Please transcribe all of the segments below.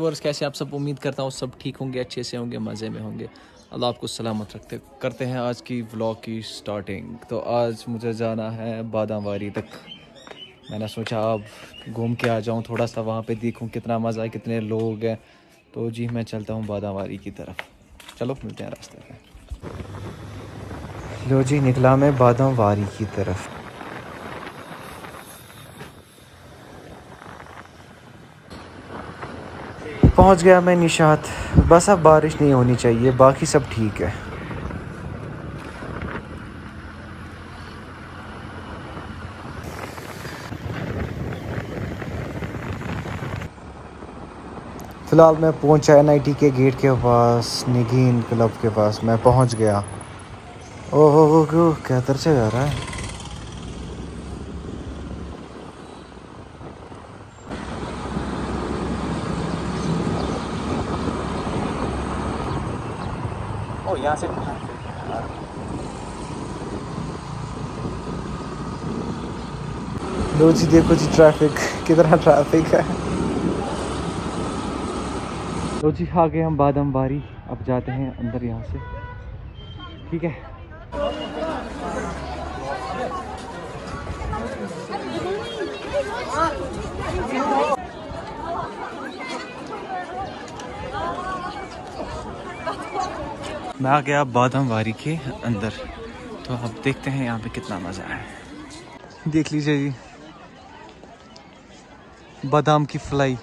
Viewers, कैसे आप सब? उम्मीद करता हूँ सब ठीक होंगे, अच्छे से होंगे, मज़े में होंगे। अल्लाह आपको सलामत रखते। करते हैं आज की व्लॉग की स्टार्टिंग। तो आज मुझे जाना है बादामवारी तक। मैंने सोचा अब घूम के आ जाऊँ, थोड़ा सा वहाँ पे देखूँ कितना मज़ा है, कितने लोग हैं। तो जी मैं चलता हूँ बादामवारी की तरफ। चलो मिलते हैं रास्ते में। लो जी, निकला मैं बादामवारी की तरफ। पहुंच गया मैं निशात। बस अब बारिश नहीं होनी चाहिए, बाकी सब ठीक है। फ़िलहाल मैं पहुंचा NIT के गेट के पास, निगीन क्लब के पास मैं पहुंच गया। ओह क्या तरह से जा रहा है। ओ यहाँ से लो जी, देखो जी ट्रैफिक, कितना ट्रैफिक है। लो जी, आ गए हम बादामवारी। अब जाते हैं अंदर यहाँ से, ठीक है। मैं आ गया बादामवारी के अंदर। तो अब देखते हैं यहाँ पे कितना मज़ा है। देख लीजिए जी, बादाम की फ्लाई।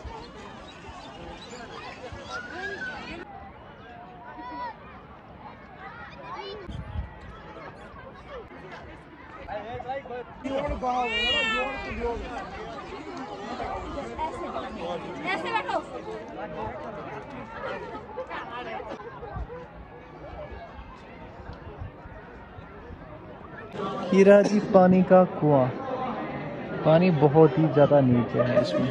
ऐसे बैठो। हीरा जी पानी का कुआं। पानी बहुत ही ज़्यादा नीचे है इसमें।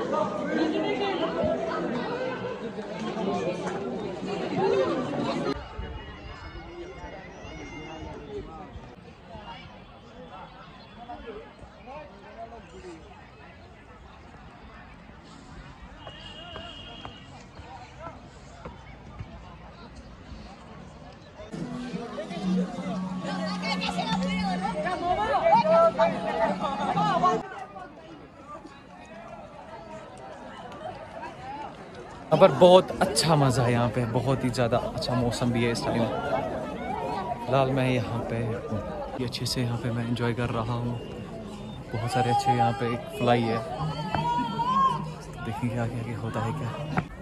यहाँ पर बहुत अच्छा मज़ा है, यहाँ पे बहुत ही ज़्यादा अच्छा मौसम भी है इस टाइम। फिलहाल मैं यहाँ पे ये अच्छे से यहाँ पे मैं एंजॉय कर रहा हूँ। बहुत सारे अच्छे यहाँ पे एक फ्लाई है, देखेंगे आगे आगे होता है क्या।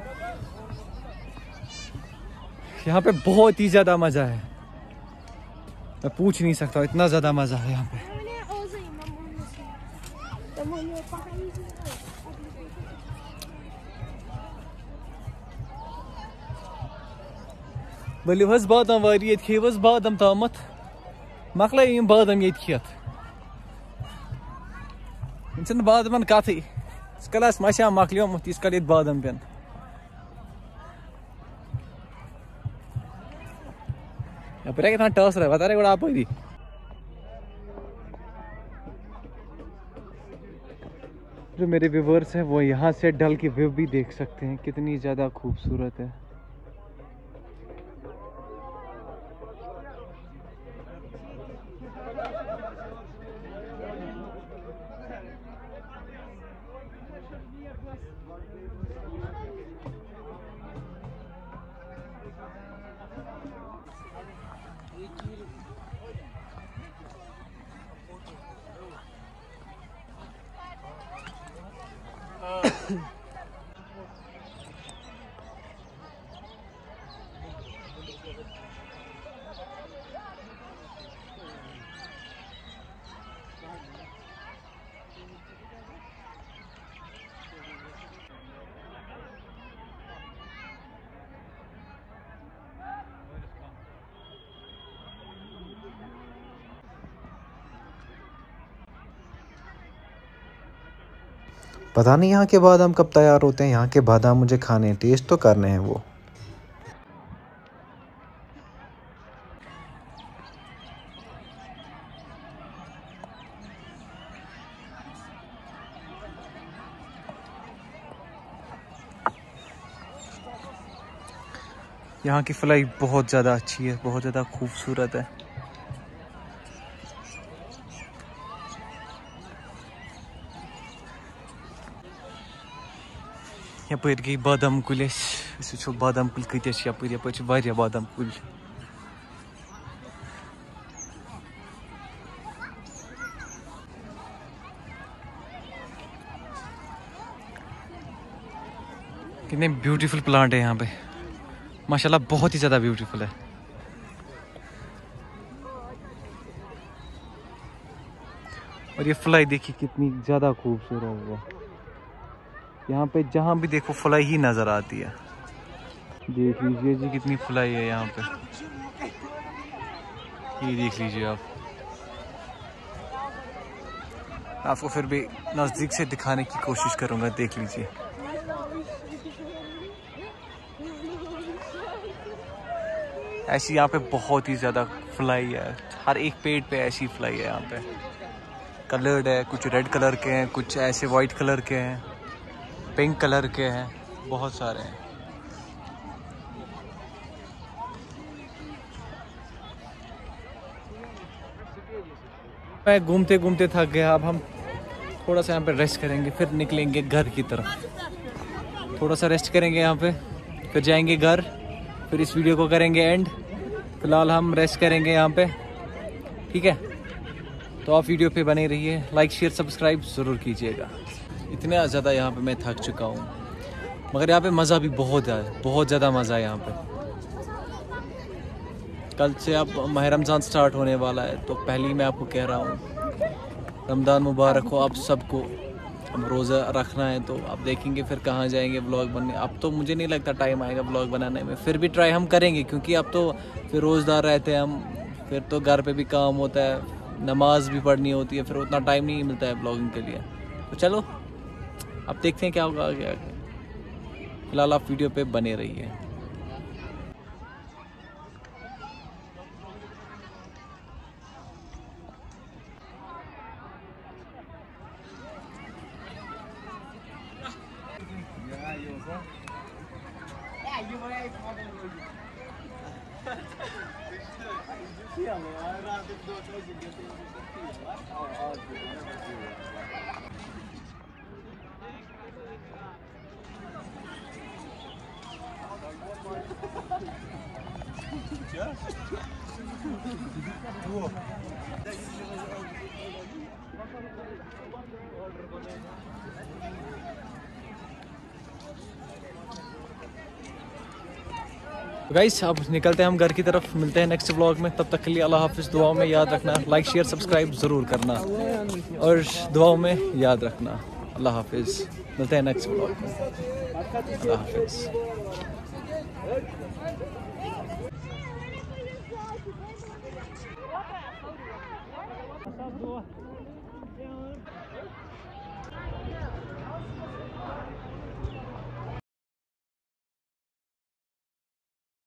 यहाँ पे बहुत ही ज़्यादा मज़ा है, मैं पूछ नहीं सकता, इतना ज़्यादा मज़ा है यहाँ पे। बलि वस बादामवारी ये खेवस बादम तामत मकल यम बादम ये खेत इन बादमन कथ कल मशा मकलियोमुत इस कल बादम पेन यह टस रहा बता रहे गुड़ा आप जो मेरे व्यूवर्स हैं वो यहाँ से डल की व्यू भी देख सकते हैं, कितनी ज़्यादा खूबसूरत है। पता नहीं यहाँ के बादाम कब तैयार होते हैं। यहाँ के बादाम मुझे खाने हैं, टेस्ट तो करने हैं वो। यहाँ की फ्लाई बहुत ज़्यादा अच्छी है, बहुत ज़्यादा खूबसूरत है। यपर गई बादाम कुल, वो बादाम कुल कत यपर बादाम कुल। कितने ब्यूटीफुल प्लांट है यहाँ पे, माशाल्लाह बहुत ही ज़्यादा ब्यूटीफुल है। और ये फ्लाई देखिए कितनी ज़्यादा खूबसूरत है। यहाँ पे जहाँ भी देखो फ्लाई ही नज़र आती है। देख लीजिए जी कितनी फ्लाई है यहाँ पे, ये देख लीजिए आप। आपको फिर भी नज़दीक से दिखाने की कोशिश करूँगा, देख लीजिए। ऐसी यहाँ पे बहुत ही ज़्यादा फ्लाई है, हर एक पेड़ पे ऐसी फ्लाई है यहाँ पे। कलर्ड है, कुछ रेड कलर के हैं, कुछ ऐसे वाइट कलर के हैं, पिंक कलर के हैं, बहुत सारे हैं। मैं घूमते घूमते थक गया, अब हम थोड़ा सा यहाँ पे रेस्ट करेंगे, फिर निकलेंगे घर की तरफ। थोड़ा सा रेस्ट करेंगे यहाँ पे, फिर जाएंगे घर, फिर इस वीडियो को करेंगे एंड। फिलहाल हम रेस्ट करेंगे यहाँ पे, ठीक है। तो आप वीडियो पे बने रहिए, लाइक शेयर सब्सक्राइब ज़रूर कीजिएगा। इतना ज़्यादा यहाँ पे मैं थक चुका हूँ, मगर यहाँ पे मज़ा भी बहुत ज़्यादा मज़ा है यहाँ पे। कल से अब माह रमज़ान स्टार्ट होने वाला है, तो पहले मैं आपको कह रहा हूँ रमज़ान मुबारक हो आप सबको। अब रोज़ा रखना है तो आप देखेंगे फिर कहाँ जाएंगे व्लॉग बनने। अब तो मुझे नहीं लगता टाइम आएगा व्लॉग बनाने में, फिर भी ट्राई हम करेंगे, क्योंकि अब तो फिर रोज़दार रहते हैं हम, फिर तो घर पे भी काम होता है, नमाज भी पढ़नी होती है, फिर उतना टाइम नहीं मिलता है ब्लॉगिंग के लिए। तो चलो अब देखते हैं क्या होगा आगे। फिलहाल आप वीडियो पे बने रहिए। गाइस अब निकलते हैं हम घर की तरफ, मिलते हैं नेक्स्ट व्लॉग में। तब तक के लिए अल्लाह हाफिज़। दुआओं में याद रखना, लाइक शेयर सब्सक्राइब ज़रूर करना और दुआओं में याद रखना। अल्लाह हाफिज़, मिलते हैं नेक्स्ट व्लॉग में। अल्लाह हाफिज़।